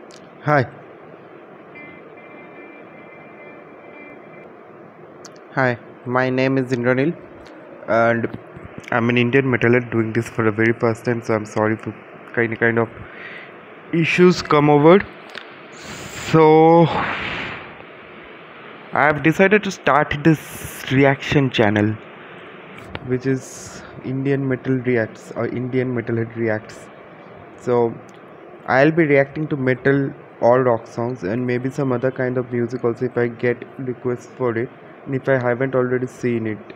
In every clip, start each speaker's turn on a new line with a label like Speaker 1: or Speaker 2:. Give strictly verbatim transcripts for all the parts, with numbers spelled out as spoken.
Speaker 1: Hi, hi. My name is Indranil, and I'm an Indian metalhead doing this for the very first time. So I'm sorry for kind kind of issues come over. So I've decided to start this reaction channel, which is Indian Metal Reacts or Indian Metalhead Reacts. So I'll be reacting to metal or rock songs and maybe some other kind of music also if I get requests for it, and if I haven't already seen it.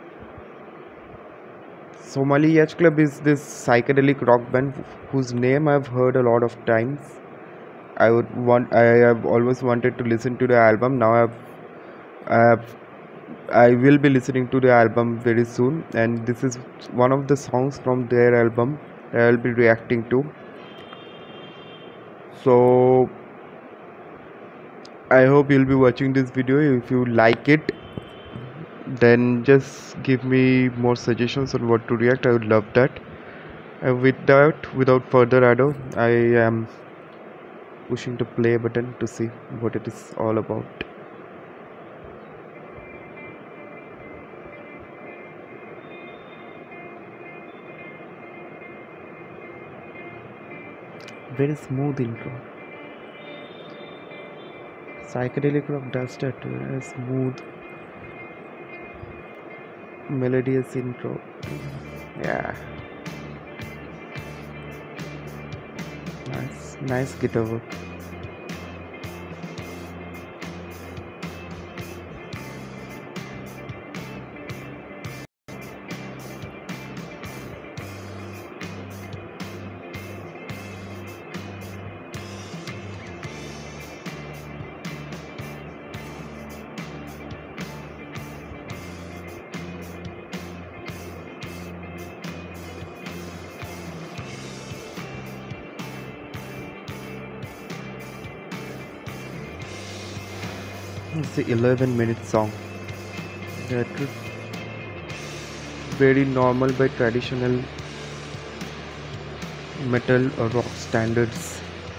Speaker 1: Somali Yacht Club is this psychedelic rock band whose name I've heard a lot of times. I would want I have always wanted to listen to the album. Now I've I have I will be listening to the album very soon, and this is one of the songs from their album I'll be reacting to. So I hope you'll be watching this video. If you like it, then just give me more suggestions on what to react. I would love that. Uh, with that, without further ado, I am pushing the play button to see what it is all about. Very smooth intro. Psychedelic rock does that. Very smooth, melodious intro. Yeah, nice, nice guitar work. It's the eleven minute song. That is very normal by traditional metal or rock standards.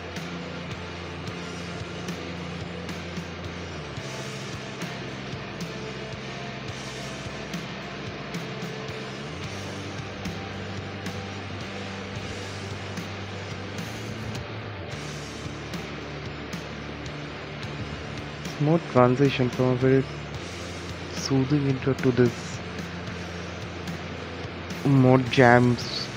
Speaker 1: Smooth transition from a very soothing intro to this more jams.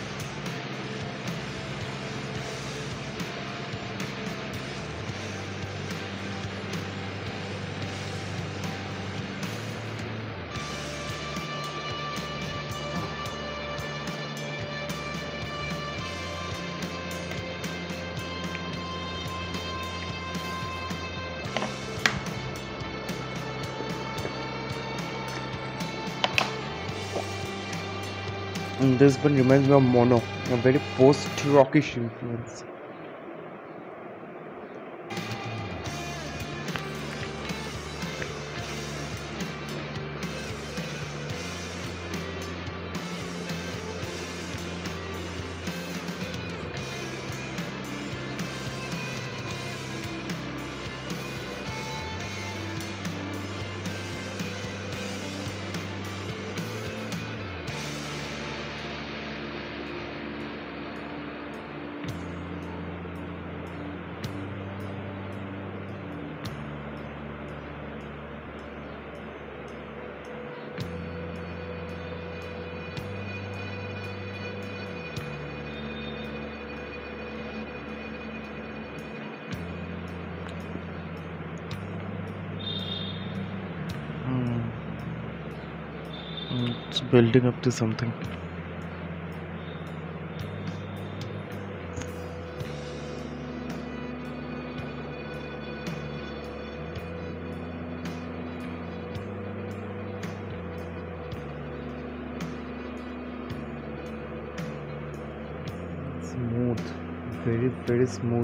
Speaker 1: And this one reminds me of Mono, a very post-rockish influence. Mm, mm, it's building up to something. Smooth, very, very smooth.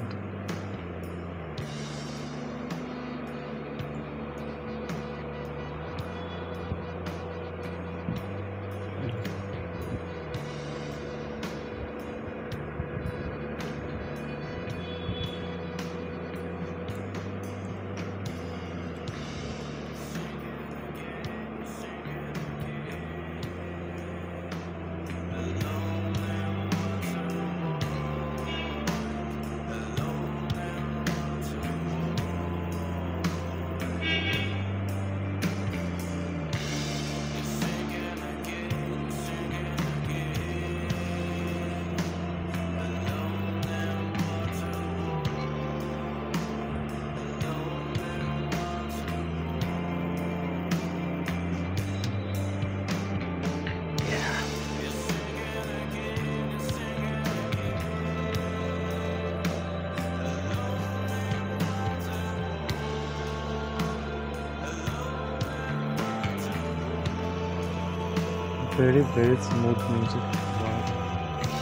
Speaker 1: Very, very smooth music. Wow.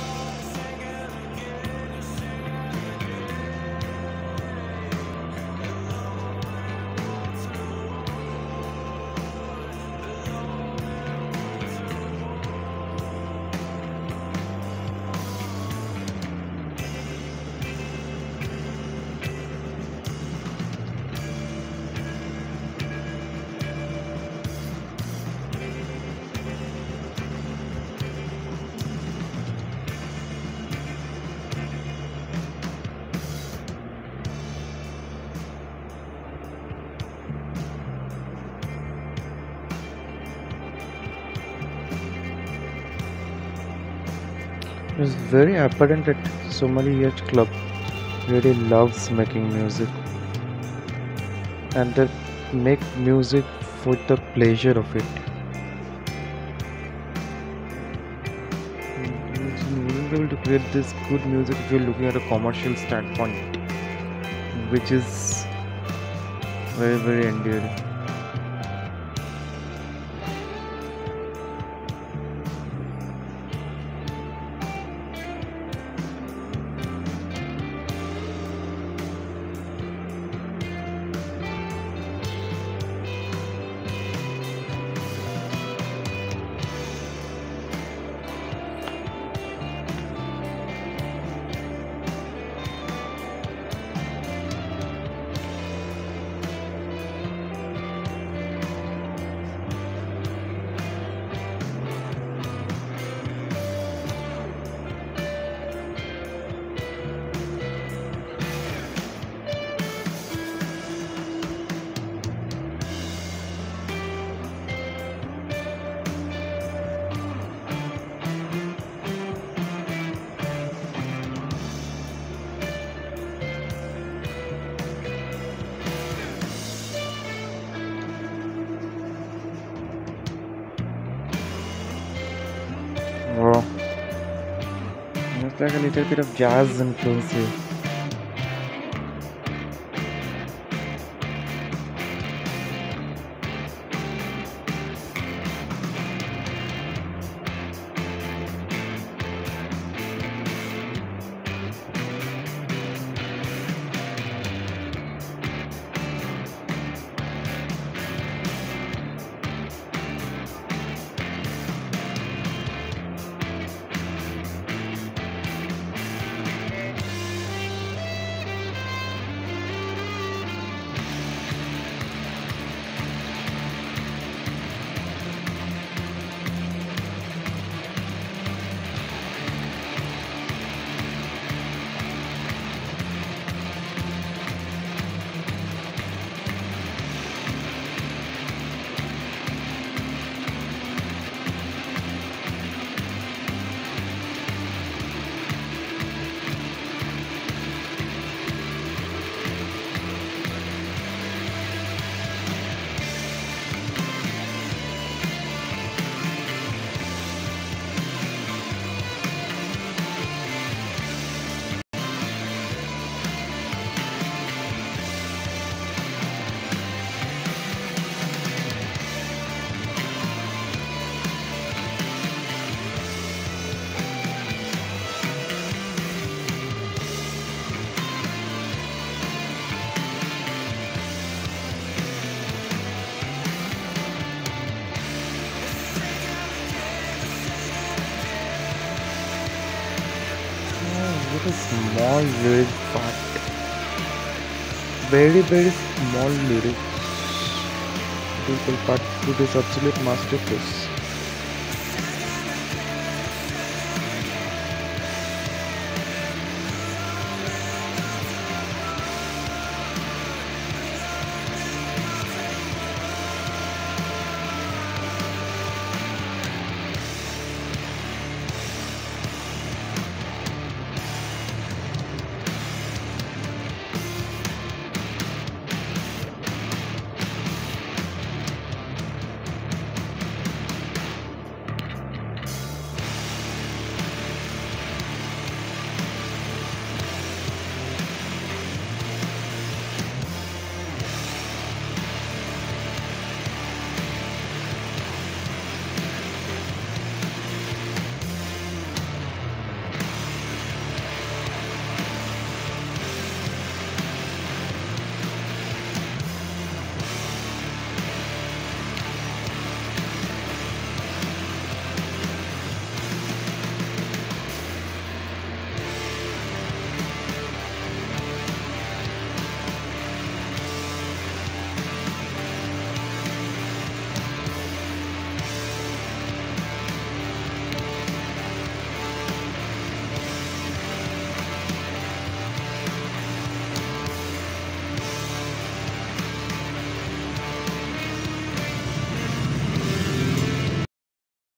Speaker 1: It's very apparent that Somali Yacht Club really loves making music and they make music for the pleasure of it. You wouldn't be able to create this good music if you're looking at a commercial standpoint, which is very, very endearing. Wow, it's like a little bit of jazz influence here. What a small lyric part. Very, very small lyric. People part to this absolute masterpiece.